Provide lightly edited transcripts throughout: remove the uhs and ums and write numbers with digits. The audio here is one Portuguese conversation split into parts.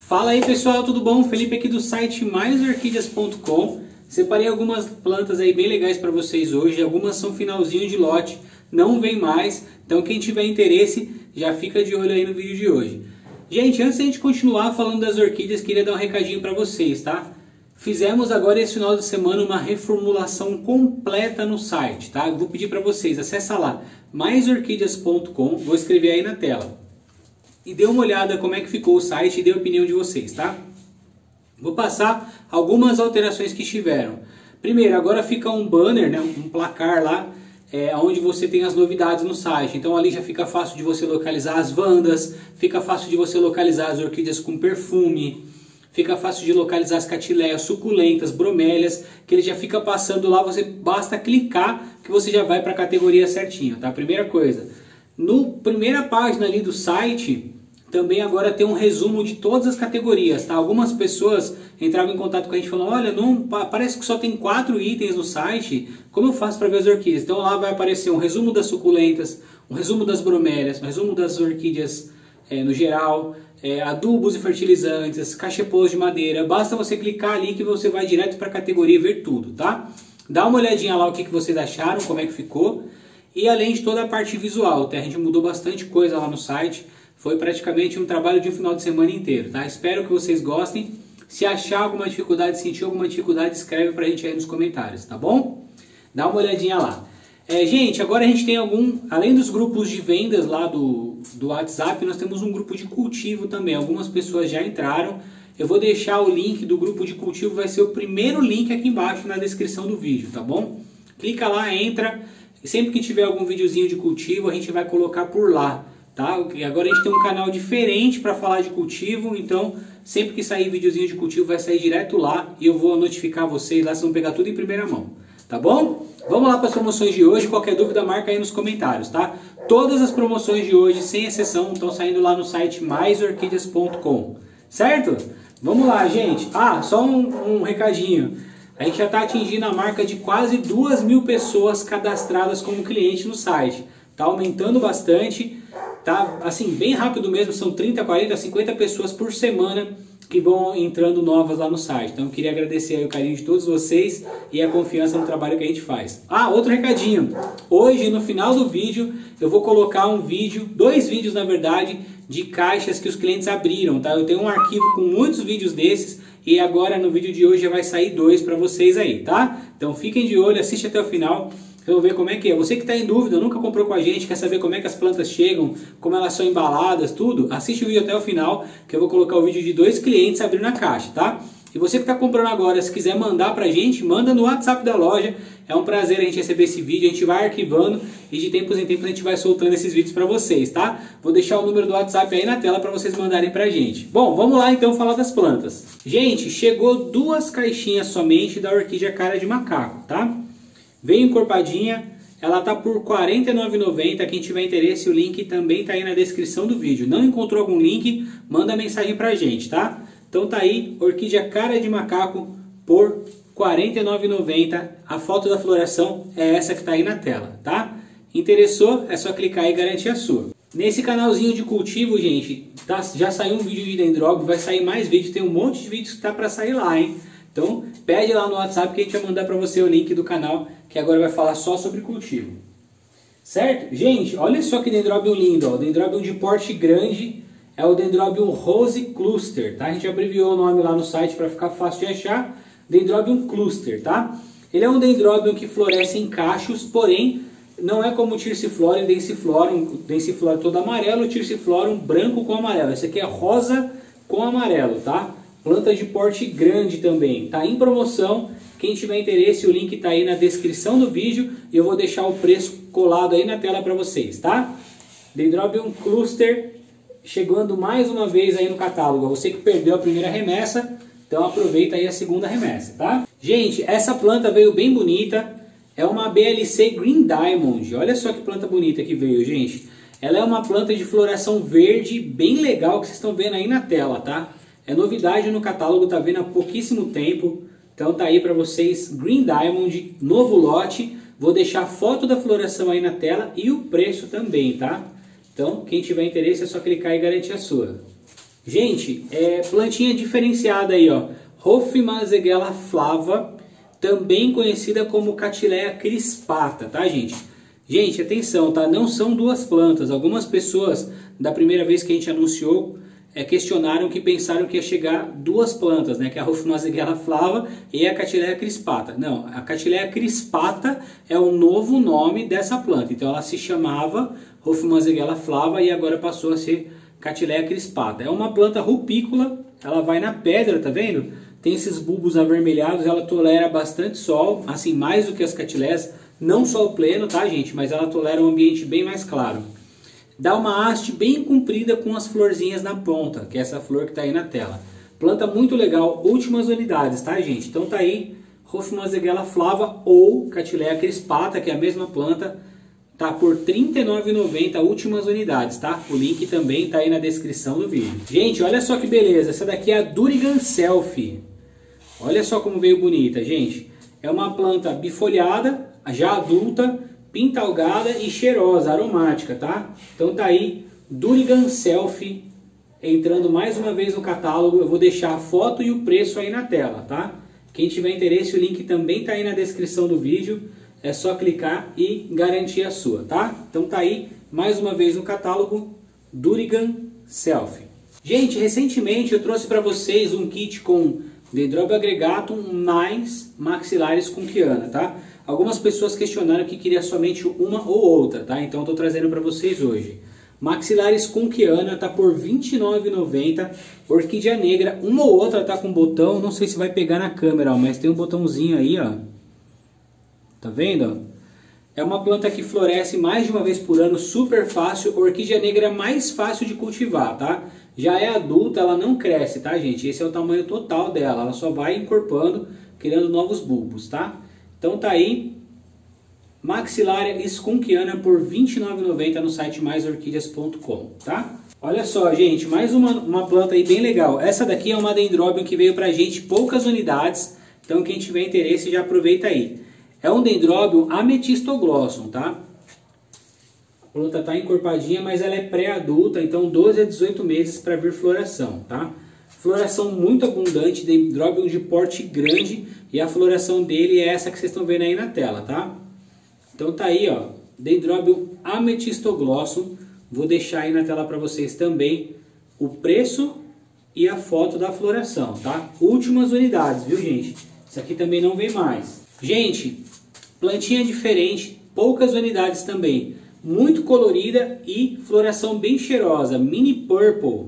Fala aí pessoal, tudo bom? Felipe aqui do site maisorquídeas.com. Separei algumas plantas aí bem legais para vocês hoje. Algumas são finalzinho de lote, não vem mais. Então quem tiver interesse já fica de olho aí no vídeo de hoje. Gente, antes de a gente continuar falando das orquídeas, queria dar um recadinho para vocês, tá? Fizemos agora esse final de semana uma reformulação completa no site, tá? Eu vou pedir para vocês, acessa lá, maisorquídeas.com, vou escrever aí na tela. E dê uma olhada como é que ficou o site e dê a opinião de vocês, tá? Vou passar algumas alterações que tiveram. Primeiro, agora fica um banner, né, um placar lá, onde você tem as novidades no site. Então ali já fica fácil de você localizar as vandas, fica fácil de você localizar as orquídeas com perfume, fica fácil de localizar as catileias, suculentas, bromélias, que ele já fica passando lá, você basta clicar que você já vai para a categoria certinho, tá? Primeira coisa. No primeira página ali do site, também agora tem um resumo de todas as categorias, tá? Algumas pessoas entravam em contato com a gente falando, olha, não, parece que só tem 4 itens no site, como eu faço para ver as orquídeas? Então lá vai aparecer um resumo das suculentas, um resumo das bromélias, um resumo das orquídeas no geral, adubos e fertilizantes, cachepôs de madeira. Basta você clicar ali que você vai direto para a categoria e ver tudo, tá? Dá uma olhadinha lá o que vocês acharam, como é que ficou. E além de toda a parte visual, tá? A gente mudou bastante coisa lá no site. Foi praticamente um trabalho de um final de semana inteiro, tá? Espero que vocês gostem. Se achar alguma dificuldade, sentir alguma dificuldade, escreve pra gente aí nos comentários, tá bom? Dá uma olhadinha lá. Gente, agora a gente tem além dos grupos de vendas lá do WhatsApp, nós temos um grupo de cultivo também. Algumas pessoas já entraram. Eu vou deixar o link do grupo de cultivo, vai ser o primeiro link aqui embaixo na descrição do vídeo, tá bom? Clica lá, entra. E sempre que tiver algum videozinho de cultivo, a gente vai colocar por lá, tá? E agora a gente tem um canal diferente para falar de cultivo, então sempre que sair videozinho de cultivo vai sair direto lá e eu vou notificar vocês lá, vocês vão pegar tudo em primeira mão, tá bom? Vamos lá para as promoções de hoje, qualquer dúvida marca aí nos comentários, tá? Todas as promoções de hoje, sem exceção, estão saindo lá no site maisorquídeas.com, certo? Vamos lá, gente. Só um recadinho. A gente já está atingindo a marca de quase 2.000 pessoas cadastradas como cliente no site. Está aumentando bastante, tá assim, bem rápido mesmo, são 30, 40, 50 pessoas por semana que vão entrando novas lá no site. Então eu queria agradecer aí o carinho de todos vocês e a confiança no trabalho que a gente faz. Outro recadinho. Hoje, no final do vídeo, eu vou colocar dois vídeos na verdade, de caixas que os clientes abriram, tá? Eu tenho um arquivo com muitos vídeos desses e agora no vídeo de hoje já vai sair 2 para vocês aí, tá? Então fiquem de olho, assiste até o final. Vamos ver como é que é. Você que está em dúvida, nunca comprou com a gente, quer saber como é que as plantas chegam, como elas são embaladas, tudo, assiste o vídeo até o final, que eu vou colocar o vídeo de 2 clientes abrindo a caixa, tá? E você que está comprando agora, se quiser mandar pra gente, manda no WhatsApp da loja. É um prazer a gente receber esse vídeo, a gente vai arquivando e de tempos em tempos a gente vai soltando esses vídeos para vocês, tá? Vou deixar o número do WhatsApp aí na tela para vocês mandarem pra gente. Bom, vamos lá então falar das plantas. Gente, chegou 2 caixinhas somente da orquídea cara de macaco, tá? Veio encorpadinha, ela tá por R$ 49,90. Quem tiver interesse, o link também tá aí na descrição do vídeo. Não encontrou algum link, manda mensagem pra gente, tá? Então tá aí, orquídea cara de macaco por R$ 49,90. A foto da floração é essa que tá aí na tela, tá? Interessou? É só clicar aí e garantir a sua. Nesse canalzinho de cultivo, gente, já saiu um vídeo de dendróbio, vai sair mais vídeos, tem um monte de vídeos que tá pra sair lá, hein? Então pede lá no WhatsApp que a gente vai mandar pra você o link do canal, que agora vai falar só sobre cultivo. Certo? Gente, olha só que dendróbio lindo, ó. Dendróbio de porte grande. É o Dendrobium Rose Cluster, tá? A gente abreviou o nome lá no site para ficar fácil de achar. Dendrobium Cluster, tá? Ele é um dendróbio que floresce em cachos, porém não é como o Tirciflorum e Densiflorum todo amarelo, o Tirciflorum branco com amarelo. Esse aqui é rosa com amarelo, tá? Planta de porte grande também, tá em promoção. Quem tiver interesse, o link tá aí na descrição do vídeo e eu vou deixar o preço colado aí na tela para vocês, tá? Dendrobium Cluster chegando mais uma vez aí no catálogo. Você que perdeu a primeira remessa, então aproveita aí a segunda remessa, tá? Gente, essa planta veio bem bonita. É uma BLC Green Diamond. Olha só que planta bonita que veio, gente. Ela é uma planta de floração verde bem legal que vocês estão vendo aí na tela, tá? É novidade no catálogo, tá vendo há pouquíssimo tempo. Então tá aí para vocês, Green Diamond, novo lote. Vou deixar a foto da floração aí na tela e o preço também, tá? Então, quem tiver interesse é só clicar e garantir a sua. Gente, plantinha diferenciada aí, ó. Rofimazegela flava, também conhecida como Catileia crispata, tá, gente? Gente, atenção, tá? Não são duas plantas. Algumas pessoas, da primeira vez que a gente anunciou, questionaram que pensaram que ia chegar duas plantas, né? Que é a Rofimazegela flava e a Catileia crispata. Não, a Catileia crispata é o novo nome dessa planta. Então ela se chamava Rofimazegela flava e agora passou a ser Catileia crispata. É uma planta rupícola, ela vai na pedra, tá vendo? Tem esses bulbos avermelhados, ela tolera bastante sol, assim, mais do que as catileias. Não sol pleno, tá, gente? Mas ela tolera um ambiente bem mais claro. Dá uma haste bem comprida com as florzinhas na ponta, que é essa flor que tá aí na tela. Planta muito legal, últimas unidades, tá, gente? Então tá aí, Rofimazegela flava ou Catileia crispata, que é a mesma planta, tá por R$ 39,90, últimas unidades, tá? O link também tá aí na descrição do vídeo. Gente, olha só que beleza, essa daqui é a Durigan Selfie. Olha só como veio bonita, gente. É uma planta bifoliada, já adulta, pintalgada e cheirosa, aromática, tá? Então tá aí, Durigan Selfie, entrando mais uma vez no catálogo. Eu vou deixar a foto e o preço aí na tela, tá? Quem tiver interesse, o link também tá aí na descrição do vídeo. É só clicar e garantir a sua, tá? Então tá aí, mais uma vez no catálogo, Durigan Selfie. Gente, recentemente eu trouxe para vocês um kit com Dendrobium agregatum mais maxilares kunkiana, tá? Algumas pessoas questionaram que queria somente uma ou outra, tá? Então eu tô trazendo para vocês hoje. Maxilares kunkiana tá por R$ 29,90. Orquídea negra, uma ou outra tá com botão, não sei se vai pegar na câmera, ó, mas tem um botãozinho aí, ó. Tá vendo? É uma planta que floresce mais de uma vez por ano, super fácil. Orquídea negra é mais fácil de cultivar, tá? Já é adulta, ela não cresce, tá, gente? Esse é o tamanho total dela. Ela só vai encorpando, criando novos bulbos, tá? Então tá aí, Maxilaria skunkiana por R$ 29,90 no site maisorquídeas.com, tá? Olha só, gente, mais uma planta aí bem legal. Essa daqui é uma Dendrobium que veio pra gente, poucas unidades. Então quem tiver interesse já aproveita aí. É um Dendrobium Amethystoglossum, tá? A planta tá encorpadinha, mas ela é pré-adulta, então 12 a 18 meses para vir floração, tá? Floração muito abundante, Dendrobium de porte grande, e a floração dele é essa que vocês estão vendo aí na tela, tá? Então tá aí, ó, Dendrobium Amethystoglossum. Vou deixar aí na tela para vocês também o preço e a foto da floração, tá? Últimas unidades, viu, gente? Isso aqui também não vem mais. Gente, plantinha diferente, poucas unidades também. Muito colorida e floração bem cheirosa. Mini Purple,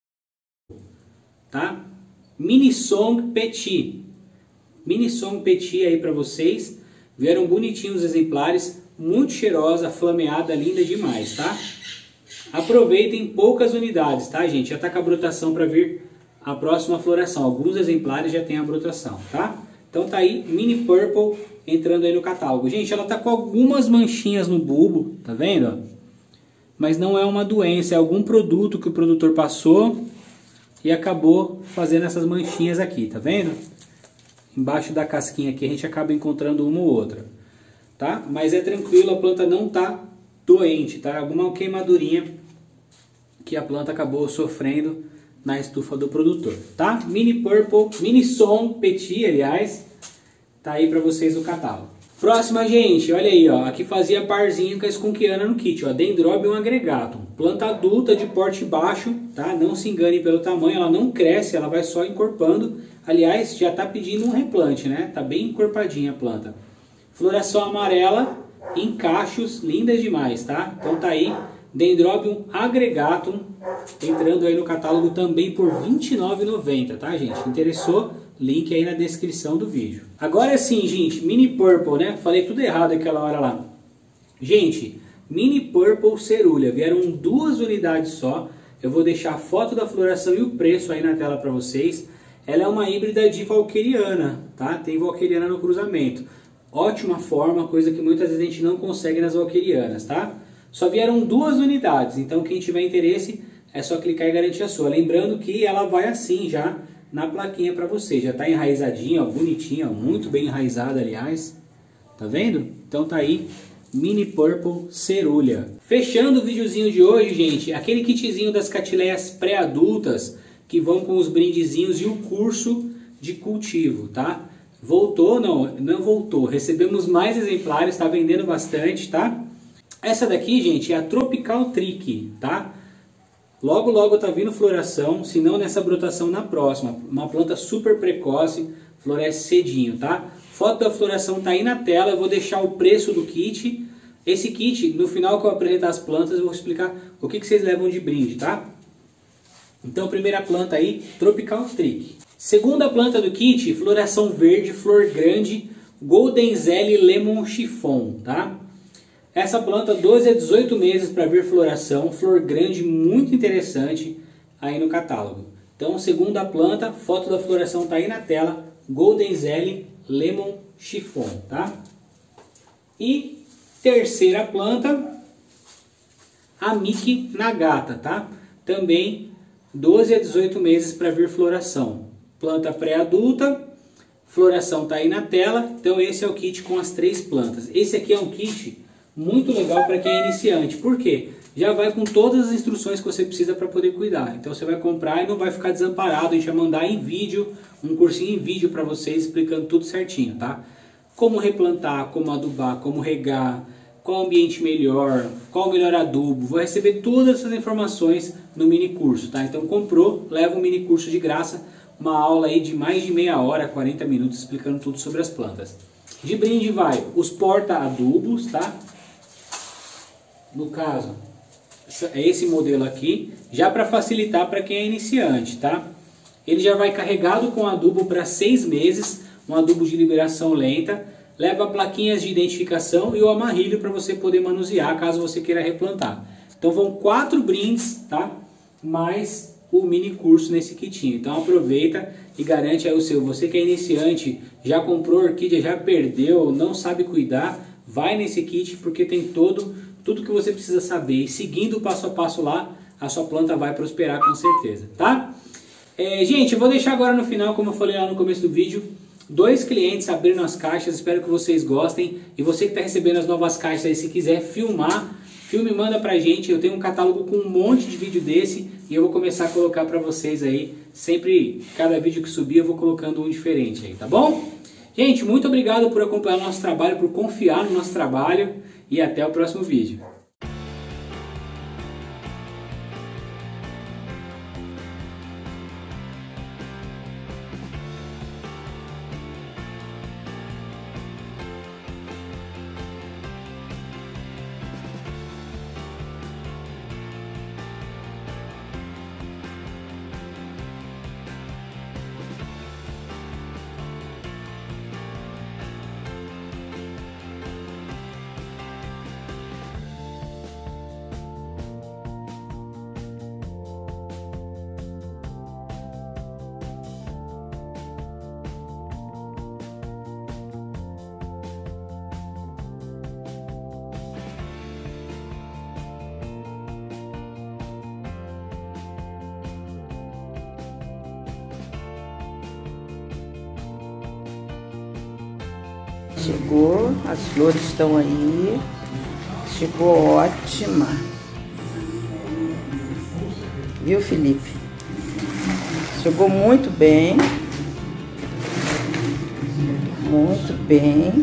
tá? Mini Song Petit. Mini Song Petit aí para vocês. Vieram bonitinhos os exemplares. Muito cheirosa, flameada, linda demais, tá? Aproveitem, poucas unidades, tá, gente? Já tá com a brotação para vir a próxima floração. Alguns exemplares já tem a brotação, tá? Então tá aí, Mini Purple entrando aí no catálogo. Gente, ela tá com algumas manchinhas no bulbo, tá vendo? Mas não é uma doença, é algum produto que o produtor passou e acabou fazendo essas manchinhas aqui, tá vendo? Embaixo da casquinha aqui a gente acaba encontrando uma ou outra, tá? Mas é tranquilo, a planta não tá doente, tá? Alguma queimadurinha que a planta acabou sofrendo na estufa do produtor, tá? Mini Purple, Mini Song Petit, aliás, tá aí pra vocês no catálogo. Próxima, gente, olha aí, ó, aqui fazia parzinho com a skunkiana no kit, ó, Dendrobium agregatum, planta adulta de porte baixo, tá? Não se engane pelo tamanho, ela não cresce, ela vai só encorpando. Aliás, já tá pedindo um replante, né? Tá bem encorpadinha a planta. Floração amarela, em cachos, lindas demais, tá? Então tá aí, Dendrobium agregatum, entrando aí no catálogo também por R$ 29,90, tá, gente? Interessou? Link aí na descrição do vídeo. Agora sim, gente, Mini Purple, né? Falei tudo errado aquela hora lá. Gente, Mini Purple cerulea, vieram 2 unidades só. Eu vou deixar a foto da floração e o preço aí na tela para vocês. Ela é uma híbrida de valqueriana, tá? Tem valqueriana no cruzamento. Ótima forma, coisa que muitas vezes a gente não consegue nas valquerianas, tá? Só vieram 2 unidades, então quem tiver interesse é só clicar e garantir a sua. Lembrando que ela vai assim já na plaquinha para você. Já tá enraizadinha, ó, bonitinha, ó, muito bem enraizada, aliás. Tá vendo? Então tá aí, Mini Purple cerulea. Fechando o videozinho de hoje, gente, aquele kitzinho das catileias pré-adultas que vão com os brindezinhos e o curso de cultivo, tá? Voltou? Não voltou. Recebemos mais exemplares, está vendendo bastante, tá? Essa daqui, gente, é a Tropical Trick, tá? Logo, logo tá vindo floração, se não nessa brotação na próxima. Uma planta super precoce, floresce cedinho, tá? Foto da floração tá aí na tela, eu vou deixar o preço do kit. Esse kit, no final que eu apresentar as plantas, eu vou explicar o que vocês levam de brinde, tá? Então, primeira planta aí, Tropical Trick. Segunda planta do kit, floração verde, flor grande, Golden Zelle Lemon Chiffon, tá? Essa planta, 12 a 18 meses para vir floração, flor grande, muito interessante aí no catálogo. Então, segunda planta, foto da floração tá aí na tela, Golden Zelle Lemon Chiffon, tá? E terceira planta, a Miki Nagata, tá? Também 12 a 18 meses para vir floração. Planta pré-adulta, floração tá aí na tela. Então esse é o kit com as 3 plantas. Esse aqui é um kit muito legal para quem é iniciante. Por quê? Já vai com todas as instruções que você precisa para poder cuidar. Então você vai comprar e não vai ficar desamparado. A gente vai mandar em vídeo, um cursinho em vídeo para vocês explicando tudo certinho, tá? Como replantar, como adubar, como regar, qual ambiente melhor, qual o melhor adubo. Vou receber todas essas informações no mini curso, tá? Então comprou, leva um mini curso de graça, uma aula aí de mais de meia hora, 40 minutos explicando tudo sobre as plantas. De brinde vai os porta-adubos, tá? No caso, é esse modelo aqui, já para facilitar para quem é iniciante, tá? Ele já vai carregado com adubo para 6 meses, um adubo de liberação lenta, leva plaquinhas de identificação e o amarrilho para você poder manusear caso você queira replantar. Então vão 4 brindes, tá? Mais o mini curso nesse kitinho. Então aproveita e garante aí o seu. Você que é iniciante, já comprou orquídea, já perdeu, não sabe cuidar, vai nesse kit porque tem tudo que você precisa saber. E seguindo o passo a passo lá, a sua planta vai prosperar com certeza, tá? Gente, eu vou deixar agora no final, como eu falei lá no começo do vídeo, 2 clientes abrindo as caixas, espero que vocês gostem. E você que está recebendo as novas caixas aí, se quiser filmar, filme, manda pra gente. Eu tenho um catálogo com um monte de vídeo desse e eu vou começar a colocar pra vocês aí. Sempre, cada vídeo que subir, eu vou colocando um diferente aí, tá bom? Gente, muito obrigado por acompanhar o nosso trabalho, por confiar no nosso trabalho e até o próximo vídeo. Chegou, as flores estão aí, chegou ótima, viu, Felipe? Chegou muito bem, muito bem.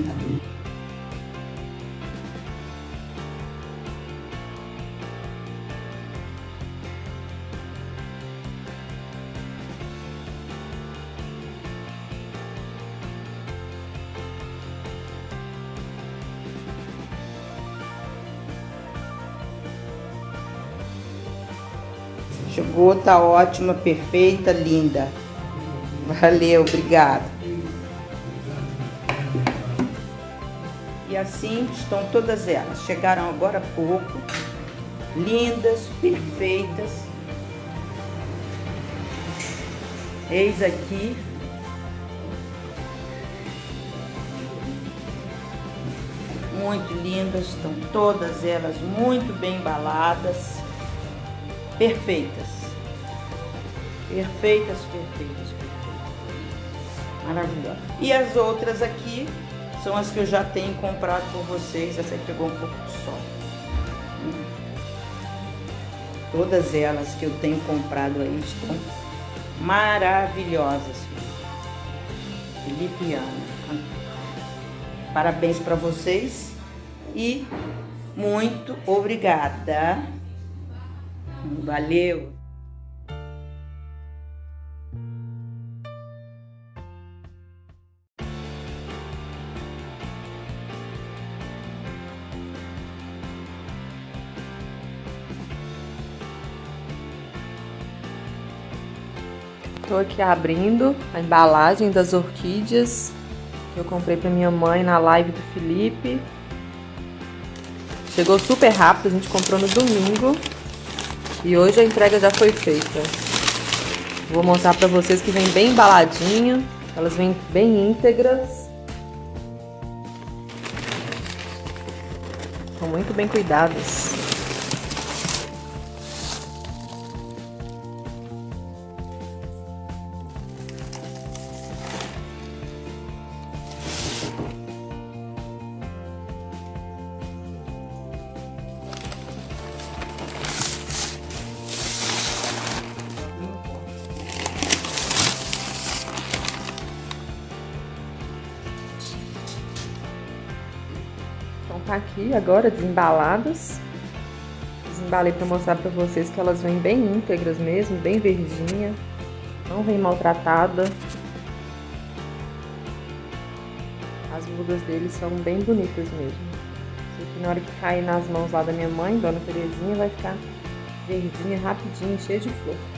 Chegou, tá ótima, perfeita, linda. Valeu, obrigada. E assim estão todas elas. Chegaram agora há pouco. Lindas, perfeitas. Eis aqui. Muito lindas, estão todas elas muito bem embaladas. Perfeitas. Perfeitas, perfeitas, perfeitas. Maravilhosa. E as outras aqui são as que eu já tenho comprado por vocês. Essa aí pegou um pouco de sol. Todas elas que eu tenho comprado aí estão maravilhosas. Felipe e Ana, parabéns para vocês e muito obrigada. Valeu! Estou aqui abrindo a embalagem das orquídeas que eu comprei para minha mãe na live do Felipe. Chegou super rápido, a gente comprou no domingo e hoje a entrega já foi feita. Vou mostrar para vocês que vem bem embaladinho, elas vêm bem íntegras. São muito bem cuidadas. Então tá aqui agora desembaladas. Desembalei para mostrar para vocês que elas vêm bem íntegras mesmo, bem verdinha, não vem maltratada. As mudas deles são bem bonitas mesmo. Isso aqui na hora que cair nas mãos lá da minha mãe, Dona Terezinha, vai ficar verdinha rapidinho, cheia de flor.